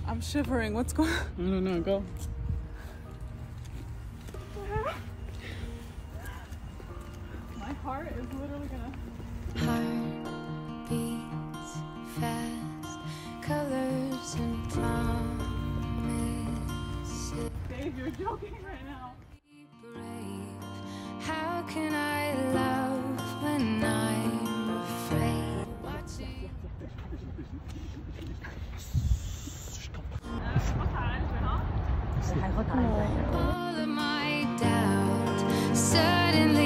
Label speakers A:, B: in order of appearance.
A: I'm shivering. What's going on?
B: I don't know. Go.
A: My heart is literally gonna.
C: Heart beats fast, colors and promises.
A: Dave, you're joking right now.
C: Be brave. How can I love when I'm afraid? Watching. All of my doubt suddenly